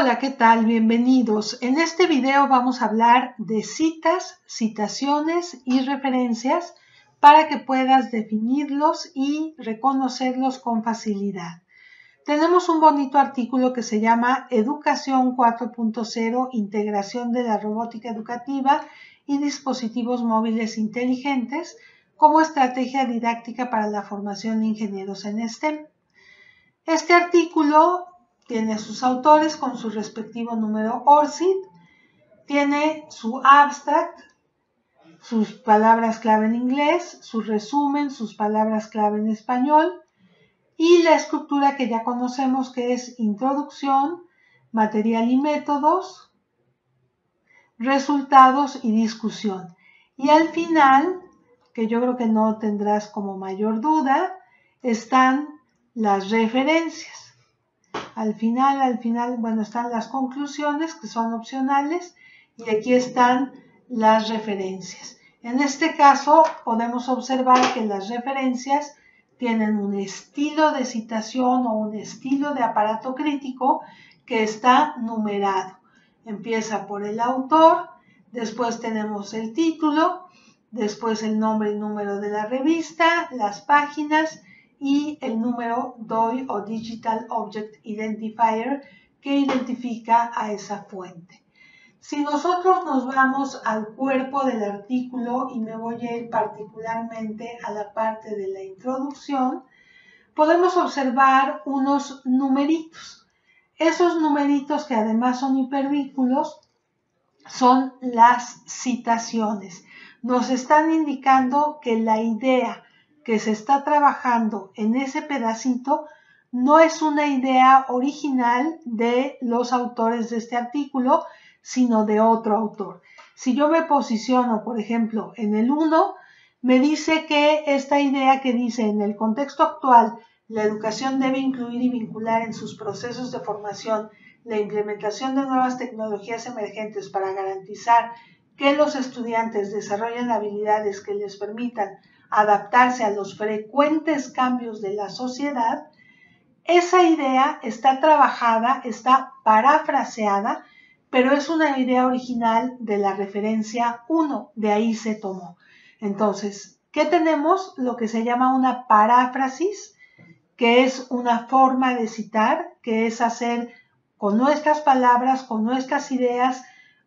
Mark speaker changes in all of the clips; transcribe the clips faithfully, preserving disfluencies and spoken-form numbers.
Speaker 1: Hola, ¿qué tal? Bienvenidos. En este video vamos a hablar de citas, citaciones y referencias para que puedas definirlos y reconocerlos con facilidad. Tenemos un bonito artículo que se llama Educación cuatro punto cero, Integración de la Robótica Educativa y Dispositivos Móviles Inteligentes como estrategia didáctica para la formación de ingenieros en STEM. Este artículo tiene sus autores con su respectivo número O R C I D, tiene su abstract, sus palabras clave en inglés, su resumen, sus palabras clave en español y la estructura que ya conocemos, que es introducción, material y métodos, resultados y discusión. Y al final, que yo creo que no tendrás como mayor duda, están las referencias. Al final, al final, bueno, están las conclusiones que son opcionales y aquí están las referencias. En este caso, podemos observar que las referencias tienen un estilo de citación o un estilo de aparato crítico que está numerado. Empieza por el autor, después tenemos el título, después el nombre y número de la revista, las páginas y el número D O I o Digital Object Identifier que identifica a esa fuente. Si nosotros nos vamos al cuerpo del artículo y me voy a ir particularmente a la parte de la introducción, podemos observar unos numeritos. Esos numeritos, que además son hipervínculos, son las citaciones. Nos están indicando que la idea que se está trabajando en ese pedacito no es una idea original de los autores de este artículo, sino de otro autor. Si yo me posiciono, por ejemplo, en el uno, me dice que esta idea que dice: en el contexto actual, la educación debe incluir y vincular en sus procesos de formación la implementación de nuevas tecnologías emergentes para garantizar que los estudiantes desarrollen habilidades que les permitan adaptarse a los frecuentes cambios de la sociedad. Esa idea está trabajada, está parafraseada, pero es una idea original de la referencia uno, de ahí se tomó. Entonces, ¿qué tenemos? Lo que se llama una paráfrasis, que es una forma de citar, que es hacer con nuestras palabras, con nuestras ideas,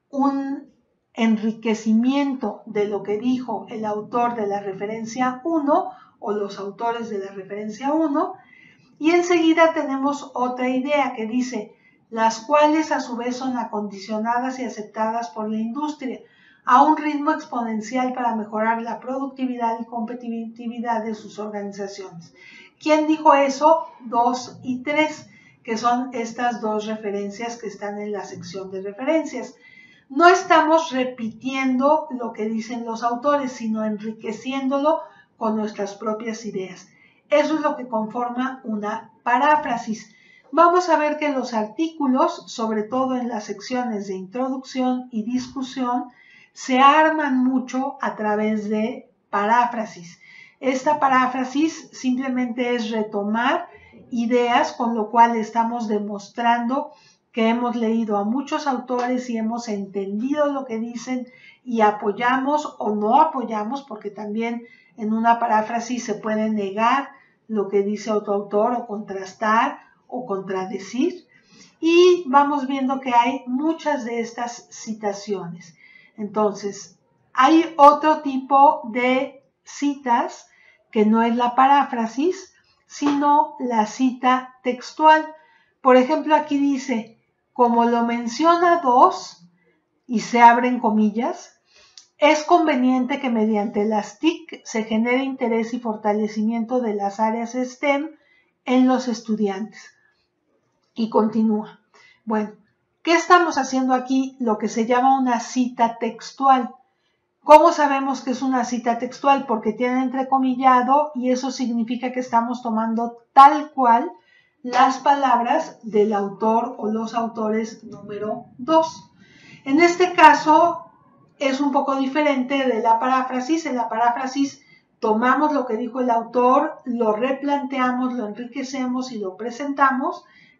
Speaker 1: un enriquecimiento de lo que dijo el autor de la referencia uno o los autores de la referencia uno, y enseguida tenemos otra idea que dice: las cuales a su vez son acondicionadas y aceptadas por la industria a un ritmo exponencial para mejorar la productividad y competitividad de sus organizaciones. ¿Quién dijo eso? dos y tres, que son estas dos referencias que están en la sección de referencias. No estamos repitiendo lo que dicen los autores, sino enriqueciéndolo con nuestras propias ideas. Eso es lo que conforma una paráfrasis. Vamos a ver que los artículos, sobre todo en las secciones de introducción y discusión, se arman mucho a través de paráfrasis. Esta paráfrasis simplemente es retomar ideas, con lo cual estamos demostrando que hemos leído a muchos autores y hemos entendido lo que dicen y apoyamos o no apoyamos, porque también en una paráfrasis se puede negar lo que dice otro autor o contrastar o contradecir. Y vamos viendo que hay muchas de estas citaciones. Entonces, hay otro tipo de citas que no es la paráfrasis, sino la cita textual. Por ejemplo, aquí dice: como lo menciona dos, y se abren comillas, es conveniente que mediante las T I C se genere interés y fortalecimiento de las áreas STEM en los estudiantes. Y continúa. Bueno, ¿qué estamos haciendo aquí? Lo que se llama una cita textual. ¿Cómo sabemos que es una cita textual? Porque tiene entrecomillado y eso significa que estamos tomando tal cual las palabras del autor o los autores número dos. En este caso es un poco diferente de la paráfrasis. En la paráfrasis tomamos lo que dijo el autor, lo replanteamos, lo enriquecemos y lo presentamos,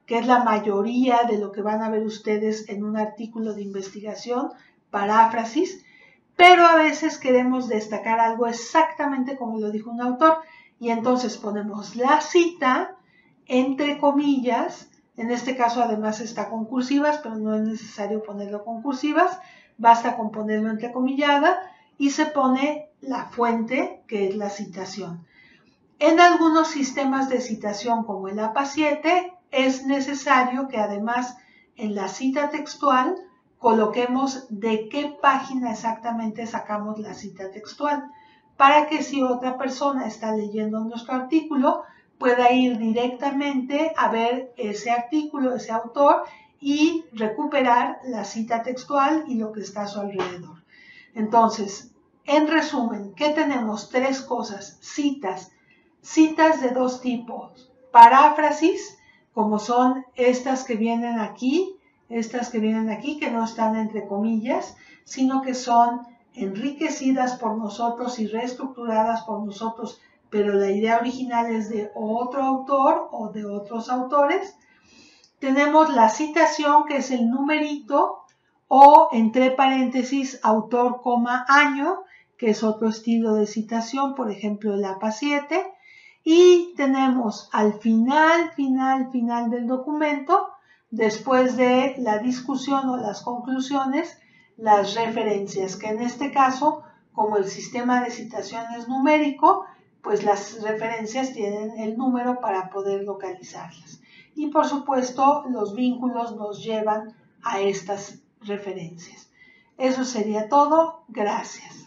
Speaker 1: que es la mayoría de lo que van a ver ustedes en un artículo de investigación, paráfrasis, pero a veces queremos destacar algo exactamente como lo dijo un autor, y entonces ponemos la cita entre comillas. En este caso además está con cursivas, pero no es necesario ponerlo con cursivas, basta con ponerlo entrecomillada y se pone la fuente, que es la citación. En algunos sistemas de citación como el A P A siete es necesario que además en la cita textual coloquemos de qué página exactamente sacamos la cita textual, para que si otra persona está leyendo nuestro artículo pueda ir directamente a ver ese artículo, ese autor, y recuperar la cita textual y lo que está a su alrededor. Entonces, en resumen, ¿qué tenemos? Tres cosas: citas, citas de dos tipos: paráfrasis, como son estas que vienen aquí, estas que vienen aquí, que no están entre comillas, sino que son enriquecidas por nosotros y reestructuradas por nosotros, pero la idea original es de otro autor o de otros autores. Tenemos la citación, que es el numerito, o entre paréntesis autor, coma, año, que es otro estilo de citación, por ejemplo el A P A siete. Y tenemos al final, final, final del documento, después de la discusión o las conclusiones, las referencias, que en este caso, como el sistema de citación es numérico, pues las referencias tienen el número para poder localizarlas. Y por supuesto, los vínculos nos llevan a estas referencias. Eso sería todo. Gracias.